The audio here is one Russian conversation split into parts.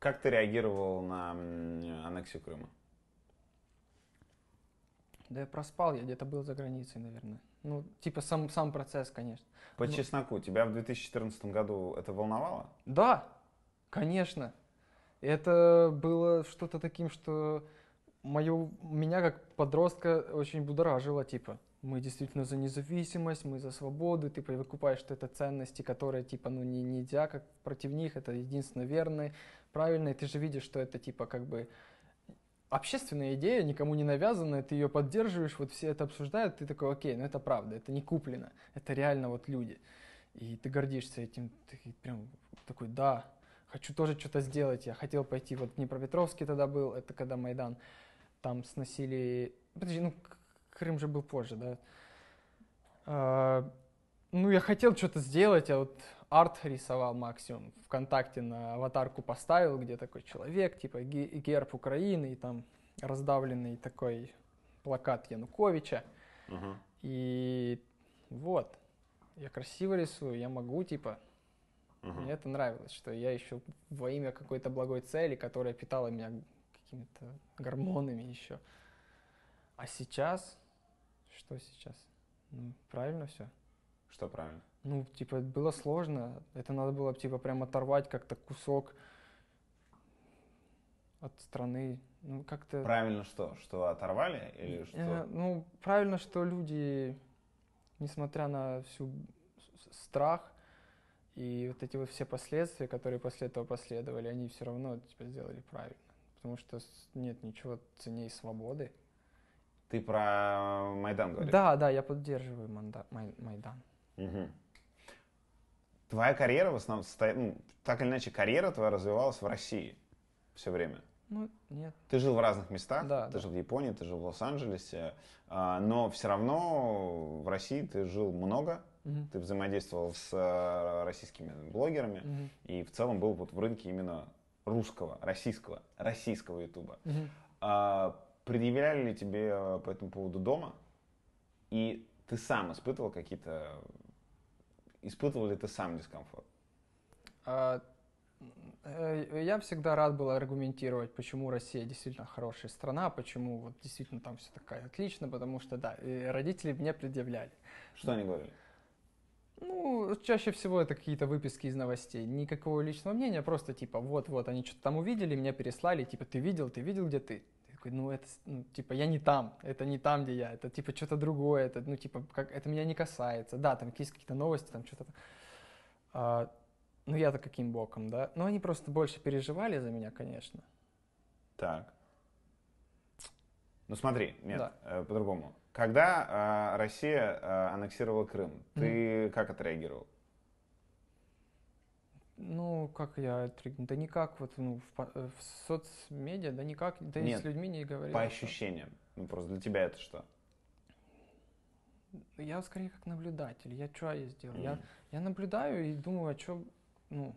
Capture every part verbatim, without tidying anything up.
Как ты реагировал на м, аннексию Крыма? Да я проспал, я где-то был за границей, наверное. Ну, типа сам, сам процесс, конечно. По Ну, чесноку, тебя в две тысячи четырнадцатом году это волновало? да, конечно. Это было что-то таким, что мою, меня как подростка очень будоражило, типа. Мы действительно за независимость, мы за свободу, ты выкупаешь, что это ценности, которые, типа, ну, не, нельзя, как против них, это единственно верное, правильное, ты же видишь, что это, типа, как бы общественная идея, никому не навязанная, ты ее поддерживаешь, вот все это обсуждают, ты такой, окей, ну это правда, это не куплено, это реально вот люди. И ты гордишься этим, ты прям такой, да, хочу тоже что-то сделать. Я хотел пойти, вот в Днепропетровске тогда был, это когда Майдан, там сносили, подожди, ну Крым же был позже, да. А, ну я хотел что-то сделать, а вот арт рисовал максимум, ВКонтакте на аватарку поставил, где такой человек, типа герб Украины, и там раздавленный такой плакат Януковича. Угу. И вот, я красиво рисую, я могу, типа, Угу. мне это нравилось, что я еще во имя какой-то благой цели, которая питала меня какими-то гормонами еще. А сейчас, что сейчас? Ну, правильно все. Что правильно? Ну, типа, было сложно. Это надо было, типа, прям оторвать как-то кусок от страны. Ну, как-то... Правильно что? Что оторвали или Э, что? ну, правильно, что люди, несмотря на всю с- страх и вот эти вот все последствия, которые после этого последовали, они все равно, типа, сделали правильно. Потому что с- нет ничего ценней свободы. Ты про Майдан говоришь? Да, да, я поддерживаю манда- Май- Майдан. Угу. Твоя карьера в основном состоит, ну, так или иначе, карьера твоя развивалась в России все время. Ну, нет. Ты жил в разных местах, Да, ты да. жил в Японии, ты жил в Лос-Анджелесе, а, но все равно в России ты жил много, Мгм. ты взаимодействовал с э, российскими блогерами Мгм. и в целом был вот в рынке именно русского, российского, российского ютуба. Мгм. А, предъявляли ли тебе э, по этому поводу дома? И ты сам испытывал какие-то, испытывал ли ты сам дискомфорт? А, э, я всегда рад был аргументировать, почему Россия действительно хорошая страна, почему вот действительно там все такая отлично, потому что, да, и родители мне предъявляли. Что они говорили? Ну, чаще всего это какие-то выписки из новостей. Никакого личного мнения, просто типа вот-вот, они что-то там увидели, мне переслали, типа ты видел, ты видел, где ты? Ты такой, ну это, ну, типа я не там, это не там, где я, это типа что-то другое, это, ну типа, как, это меня не касается. Да, там есть какие-то новости, там что-то. А, ну я-то каким боком, да? Ну они просто больше переживали за меня, конечно. Так. Ну смотри, нет, Да. э, по-другому. Когда э, Россия э, аннексировала Крым, Мгм. ты как отреагировал? Ну, как я, отреаг- да никак, вот, ну, в, по- э, в соцмедиа, да никак, да и с Нет, людьми не по говорил особо. ощущениям. Ну просто для тебя это что? Я скорее как наблюдатель. Я что я сделал? Я, М. я наблюдаю и думаю, а что, ну,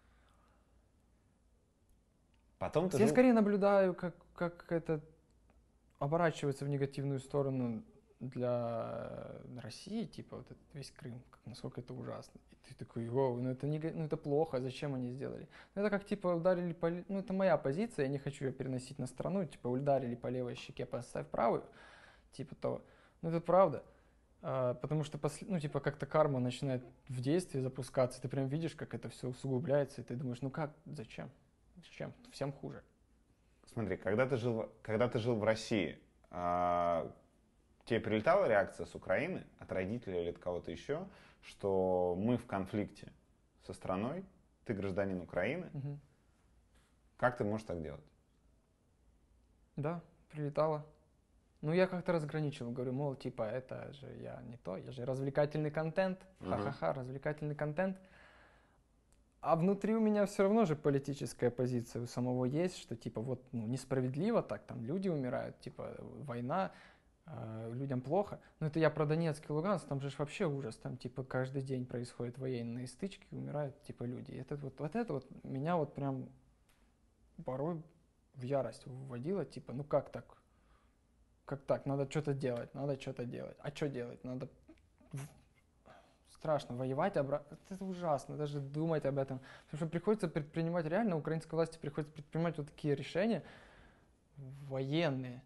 Потом ты я жил... скорее наблюдаю, как, как это оборачивается в негативную сторону для России, типа вот этот весь Крым, как, насколько это ужасно. И ты такой, вау, ну это, не, ну это плохо, зачем они сделали? Ну это как типа ударили по... ле- Ну это моя позиция, я не хочу ее переносить на страну, типа ударили по левой щеке, поставь правую, типа того. Ну это правда. А, потому что, посл- ну, типа, как-то карма начинает в действие запускаться, ты прям видишь, как это все усугубляется, и ты думаешь, ну как, зачем? Зачем? Всем хуже. Смотри, когда ты жил, в- когда ты жил в России, а, тебе прилетала реакция с Украины, от родителей или от кого-то еще, что мы в конфликте со страной, ты гражданин Украины, Мгм. как ты можешь так делать? Да, прилетало. Ну, я как-то разграничил, говорю, мол, типа, это же я не то, я же развлекательный контент, Мгм. ха-ха-ха, развлекательный контент. А внутри у меня все равно же политическая позиция у самого есть, что типа вот ну, несправедливо так, там люди умирают, типа война, э, людям плохо. Но это я про Донецк и Луганск, там же ж вообще ужас, там типа каждый день происходят военные стычки, умирают типа люди. И это вот, вот это вот меня вот прям порой в ярость вводило, типа ну как так? Как так? Надо что-то делать, надо что-то делать. А что делать? Надо страшно. Воевать обратно, это ужасно, даже думать об этом. Потому что приходится предпринимать, реально, украинской власти приходится предпринимать вот такие решения военные.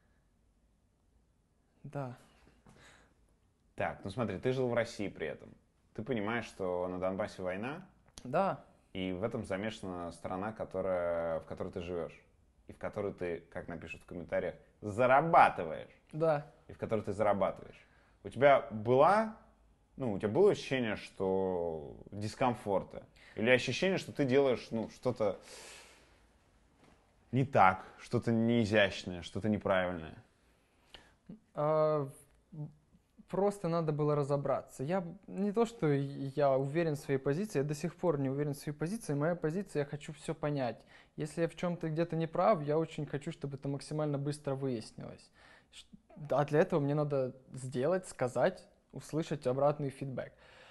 Да. Так, ну смотри, ты жил в России при этом. Ты понимаешь, что на Донбассе война, Да. и в этом замешана страна, которая, в которой ты живешь. И в которой ты, как напишут в комментариях, зарабатываешь. Да. И в которой ты зарабатываешь. У тебя была, ну, у тебя было ощущение, что дискомфорта? Или ощущение, что ты делаешь, ну, что-то не так, что-то неизящное, что-то неправильное? А, просто надо было разобраться. Я не то, что я уверен в своей позиции, я до сих пор не уверен в своей позиции. Моя позиция, я хочу все понять. Если я в чем-то где-то не прав, я очень хочу, чтобы это максимально быстро выяснилось. А для этого мне надо сделать, сказать, услышать обратный фидбэк.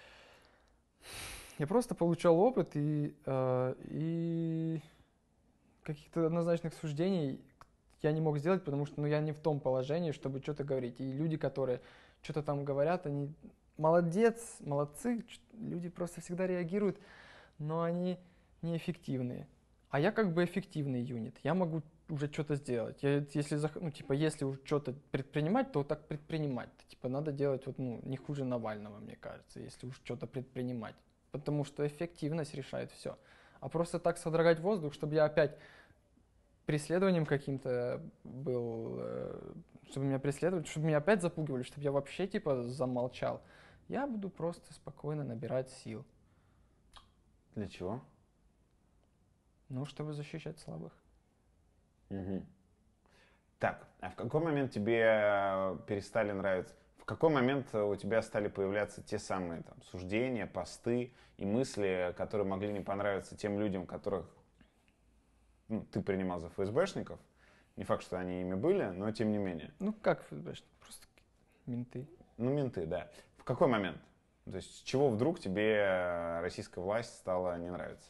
Я просто получал опыт и, э, и каких-то однозначных суждений я не мог сделать, потому что ну, я не в том положении, чтобы что-то говорить. И люди, которые что-то там говорят, они молодец, молодцы, люди просто всегда реагируют, но они неэффективные. А я как бы эффективный юнит, я могу уже что-то сделать. Я, если, ну, типа, если уже что-то предпринимать, то так предпринимать. Типа, надо делать вот, ну, не хуже Навального, мне кажется, если уж что-то предпринимать. Потому что эффективность решает все. А просто так содрогать воздух, чтобы я опять преследованием каким-то был, чтобы меня преследовали, чтобы меня опять запугивали, чтобы я вообще, типа, замолчал. Я буду просто спокойно набирать сил. Для чего? Ну, чтобы защищать слабых. Угу. Так, а в какой момент тебе перестали нравиться? В какой момент у тебя стали появляться те самые там, суждения, посты и мысли, которые могли не понравиться тем людям, которых ну, ты принимал за ФСБшников? Не факт, что они ими были, но тем не менее. Ну, как ФСБшники? Просто менты. Ну, менты, да. В какой момент? То есть с чего вдруг тебе российская власть стала не нравиться?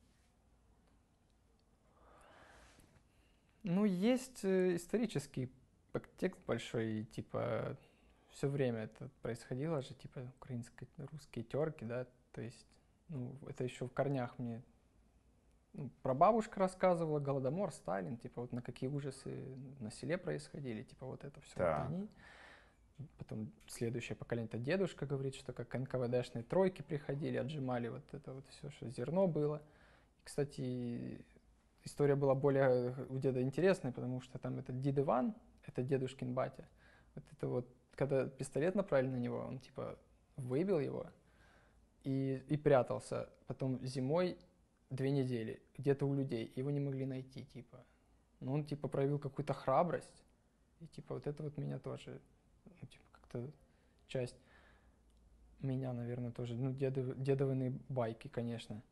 Ну, есть исторический подтекст большой, типа, все время это происходило же, типа, украинско-русские терки, да, то есть, ну, это еще в корнях мне, ну, прабабушка рассказывала, Голодомор, Сталин, типа, вот на какие ужасы на селе происходили, типа, вот это все, да. вот они. Потом следующее поколение, это дедушка говорит, что как эн ка вэ дэшные тройки приходили, отжимали вот это вот все, что зерно было. И, кстати, история была более у деда интересная, потому что там этот дед Иван, это дедушкин батя, вот это вот, когда пистолет направили на него, он типа выбил его и, и прятался. Потом зимой две недели где-то у людей, его не могли найти, типа. Но он типа проявил какую-то храбрость, и типа вот это вот меня тоже, ну, типа как-то часть меня, наверное, тоже, ну, дедов, дедовые байки, конечно.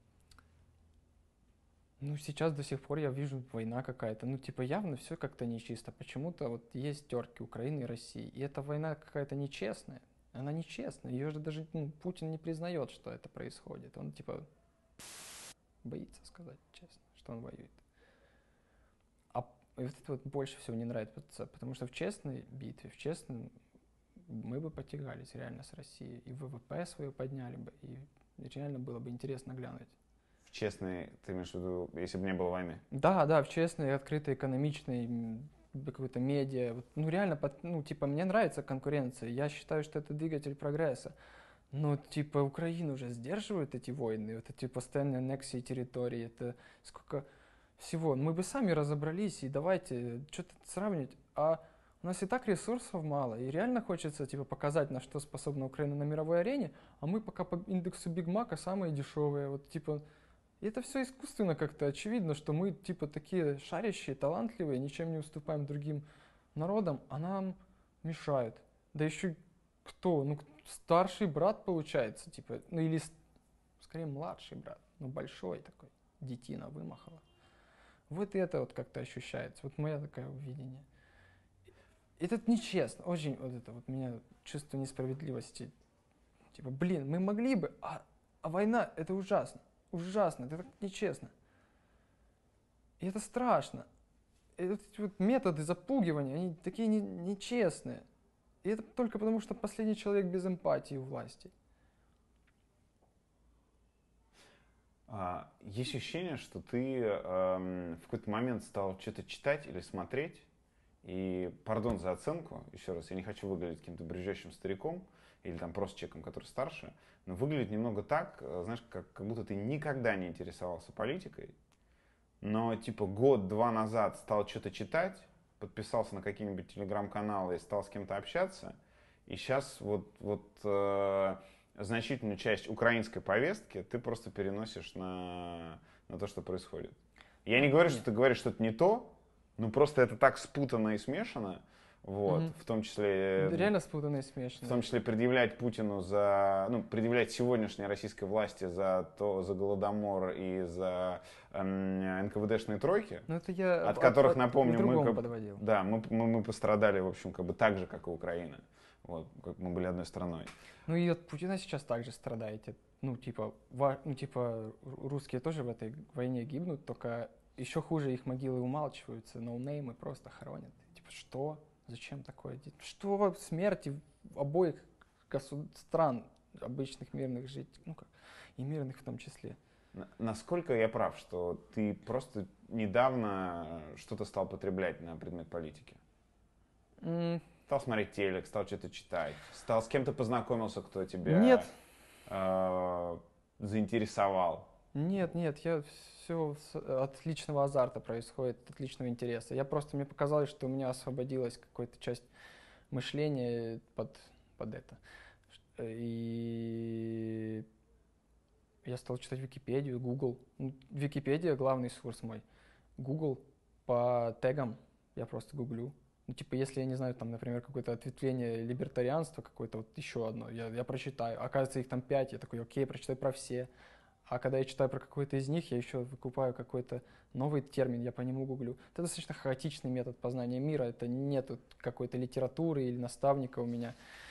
Ну, сейчас до сих пор я вижу война какая-то. Ну, типа, явно все как-то нечисто. Почему-то вот есть терки Украины и России. И эта война какая-то нечестная. Она нечестная. Ее же даже ну, Путин не признает, что это происходит. Он, типа, боится сказать честно, что он воюет. А и вот это вот больше всего не нравится. Потому что в честной битве, в честном мы бы потягались реально с Россией. И вэ вэ пэ свое подняли бы. И реально было бы интересно глянуть. Честный, ты имеешь в виду, если бы не было войны? Да, да, в честной, открытой, экономичной, какой-то медиа. Вот, ну, реально, ну, типа, мне нравится конкуренция. Я считаю, что это двигатель прогресса. Но, типа, Украину уже сдерживают эти войны, вот эти постоянные аннексии территорий. Это сколько всего. Мы бы сами разобрались, и давайте что-то сравнить. А у нас и так ресурсов мало, и реально хочется, типа, показать, на что способна Украина на мировой арене, а мы пока по индексу Биг Мака самые дешевые. Вот, типа... И это все искусственно как-то. Очевидно, что мы типа такие шарящие, талантливые, ничем не уступаем другим народам, а нам мешают. Да еще кто? Ну, старший брат получается, типа, ну или скорее младший брат, ну большой такой, детина вымахала. Вот это вот как-то ощущается. Вот мое такое видение. Это нечестно, очень вот это вот меня чувство несправедливости. Типа, блин, мы могли бы, а, а война это ужасно. Ужасно, это так нечестно. И это страшно. И эти вот методы запугивания, они такие не, нечестные. И это только потому, что последний человек без эмпатии у власти. А, есть ощущение, что ты эм, в какой-то момент стал что-то читать или смотреть, и, пардон за оценку, еще раз, я не хочу выглядеть каким-то брюзжащим стариком или там просто человеком, который старше, но выглядит немного так, э, знаешь, как, как будто ты никогда не интересовался политикой, но типа год-два назад стал что-то читать, подписался на какие-нибудь телеграм-каналы и стал с кем-то общаться, и сейчас вот, вот э, значительную часть украинской повестки ты просто переносишь на, на то, что происходит. Я не говорю, Нет. что ты говоришь что-то не то, ну просто это так спутано и смешано, вот, Мгм. в том числе, Реально спутанно и в смешно. том числе предъявлять Путину за, ну, предъявлять сегодняшней российской власти за то, за Голодомор и за эм, эн ка вэ дэшные тройки, Ну это я от которых, напомню, к мы, другому как- подводил. да, мы, мы, мы пострадали, в общем, как бы так же, как и Украина, вот, как мы были одной страной. Ну и от Путина сейчас также страдаете. Ну типа, ва- ну, типа ру- русские тоже в этой войне гибнут, только еще хуже их могилы умалчиваются, ноунеймы просто хоронят. Типа что? Зачем такое? де- Что? Смерти обоих госу- стран, обычных мирных жителей, ну как, и мирных в том числе. Н- Насколько я прав, что ты просто недавно что-то стал потреблять на предмет политики? М, Стал смотреть телек, стал что-то читать, стал с кем-то познакомился, кто тебя Нет, э, заинтересовал. нет, нет, я все от личного азарта происходит, от личного интереса. Я просто, мне показалось, что у меня освободилась какая-то часть мышления под, под это. Ш- И я стал читать Википедию, Google. Ну, Википедия главный ресурс мой. Google по тегам я просто гуглю. Ну, типа, если я не знаю, там, например, какое-то ответвление либертарианства, какое-то вот еще одно, я, я прочитаю. Оказывается, их там пять, я такой, окей, прочитай про все. А когда я читаю про какой-то из них, я еще выкупаю какой-то новый термин, я по нему гуглю. Это достаточно хаотичный метод познания мира, это нету какой-то литературы или наставника у меня.